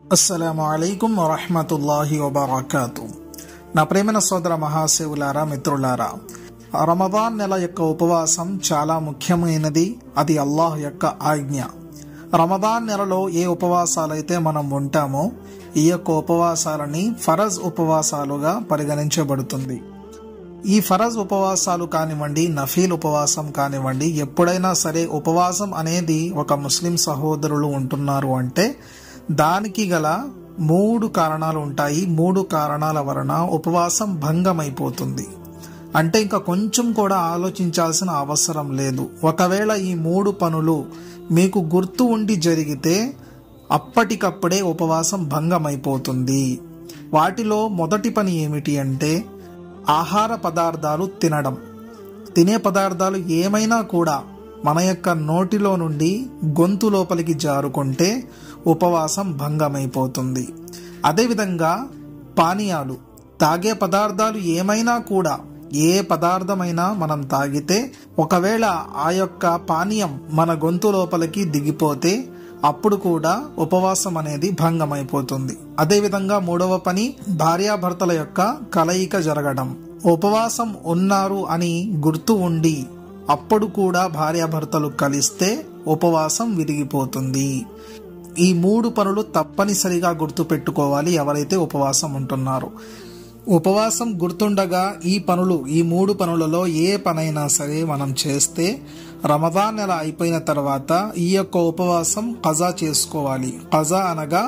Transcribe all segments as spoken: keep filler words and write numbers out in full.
అస్సలాము అలైకుం వరహ్మతుల్లాహి వబరకాతు. నా ప్రేమైన సోదర మహాశివులారా, మిత్రులారా, రమదాన్ నెల యొక్క ఉపవాసం చాలా ముఖ్యమైనది. అది అల్లాహ్ యొక్క ఆజ్ఞ. రమదాన్ నెలలో ఏ ఉపవాసాలైతే మనం ఉంటామో ఈ యొక్క ఉపవాసాలని ఫరజ్ ఉపవాసాలుగా పరిగణించబడుతుంది. ఈ ఫరజ్ ఉపవాసాలు కానివ్వండి, నఫీల్ ఉపవాసం కానివ్వండి, ఎప్పుడైనా సరే ఉపవాసం అనేది ఒక ముస్లిం సహోదరులు ఉంటున్నారు అంటే దానికి గల మూడు కారణాలు ఉంటాయి. మూడు కారణాల వలన ఉపవాసం భంగమైపోతుంది. అంటే ఇంకా కొంచెం కూడా ఆలోచించాల్సిన అవసరం లేదు. ఒకవేళ ఈ మూడు పనులు మీకు గుర్తు ఉండి జరిగితే అప్పటికప్పుడే ఉపవాసం భంగమైపోతుంది. వాటిలో మొదటి పని ఏమిటి అంటే ఆహార పదార్థాలు తినడం. తినే పదార్థాలు ఏమైనా కూడా మన యొక్క నోటిలో నుండి గొంతు లోపలికి జారుకుంటే ఉపవాసం భంగమైపోతుంది. అదేవిధంగా పానీయాలు, తాగే పదార్థాలు ఏమైనా కూడా, ఏ పదార్థమైనా మనం తాగితే ఒకవేళ ఆ యొక్క పానీయం మన గొంతు లోపలికి దిగిపోతే అప్పుడు కూడా ఉపవాసం అనేది భంగమైపోతుంది. అదేవిధంగా మూడవ పని భార్యాభర్తల యొక్క కలయిక జరగడం. ఉపవాసం ఉన్నారు అని గుర్తు ఉండి అప్పుడు కూడా భార్యాభర్తలు కలిస్తే ఉపవాసం విరిగిపోతుంది. ఈ మూడు పనులు తప్పనిసరిగా గుర్తు పెట్టుకోవాలి ఎవరైతే ఉపవాసం ఉంటున్నారో. ఉపవాసం గుర్తుండగా ఈ పనులు, ఈ మూడు పనులలో ఏ పనైనా సరే మనం చేస్తే రమదాన్ నెల అయిపోయిన తర్వాత ఈ యొక్క ఉపవాసం ఖజా చేసుకోవాలి. ఖజా అనగా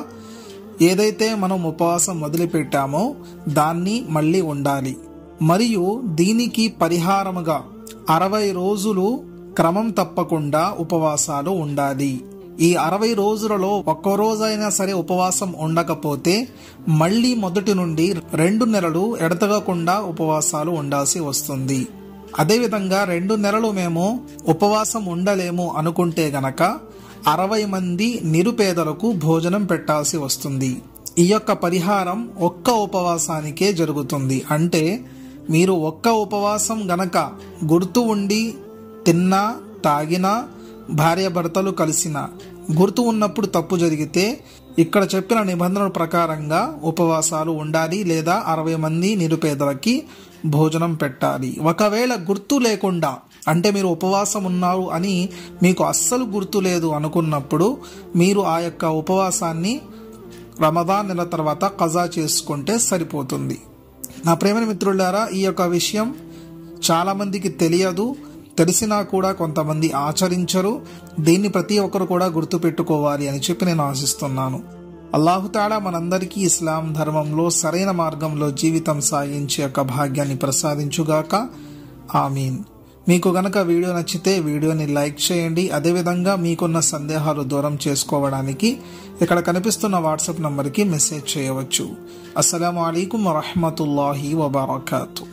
ఏదైతే మనం ఉపవాసం వదిలిపెట్టామో దాన్ని మళ్ళీ ఉండాలి. మరియు దీనికి పరిహారముగా అరవై రోజులు క్రమం తప్పకుండా ఉపవాసాలు ఉండాలి. ఈ అరవై రోజులలో ఒక్క రోజైనా సరే ఉపవాసం ఉండకపోతే మళ్ళీ మొదటి నుండి రెండు నెలలు ఎడతెగకుండా ఉపవాసాలు ఉండాల్సి వస్తుంది. అదేవిధంగా రెండు నెలలు మేము ఉపవాసం ఉండలేము అనుకుంటే గనక అరవై మంది నిరుపేదలకు భోజనం పెట్టాల్సి వస్తుంది. ఈ యొక్క పరిహారం ఒక్క ఉపవాసానికే జరుగుతుంది. అంటే మీరు ఒక్క ఉపవాసం గనక గుర్తు ఉండి తిన్నా, తాగినా, భార్యాభర్తలు కలిసిన గుర్తు ఉన్నప్పుడు తప్పు జరిగితే ఇక్కడ చెప్పిన నిబంధనల ప్రకారంగా ఉపవాసాలు ఉండాలి, లేదా అరవై మంది నిరుపేదలకి భోజనం పెట్టాలి. ఒకవేళ గుర్తు లేకుండా, అంటే మీరు ఉపవాసం ఉన్నారు అని మీకు అస్సలు గుర్తు లేదు అనుకున్నప్పుడు మీరు ఆ యొక్క ఉపవాసాన్ని రమదాన్ నెల తర్వాత ఖజా చేసుకుంటే సరిపోతుంది. నా ప్రేమ మిత్రులారా, ఈ యొక్క విషయం చాలా మందికి తెలియదు. తెలిసినా కూడా కొంతమంది ఆచరించరు. దీన్ని ప్రతి ఒక్కరు కూడా గుర్తు పెట్టుకోవాలి అని చెప్పి నేను ఆశిస్తున్నాను. అల్లాహు తాలా మనందరికీ ఇస్లాం ధర్మంలో సరైన మార్గంలో జీవితం సాగించే యొక్క భాగ్యాన్ని ప్రసాదించుగాక. ఆమీన్. మీకు గనక వీడియో నచ్చితే వీడియోని లైక్ చేయండి. అదేవిధంగా మీకున్న సందేహాలు దూరం చేసుకోవడానికి ఇక్కడ కనిపిస్తున్న వాట్సాప్ నంబర్కి మెసేజ్ చేయవచ్చు. అస్సలాము అలైకుం వరహ్మతుల్లాహి వబరకాతు.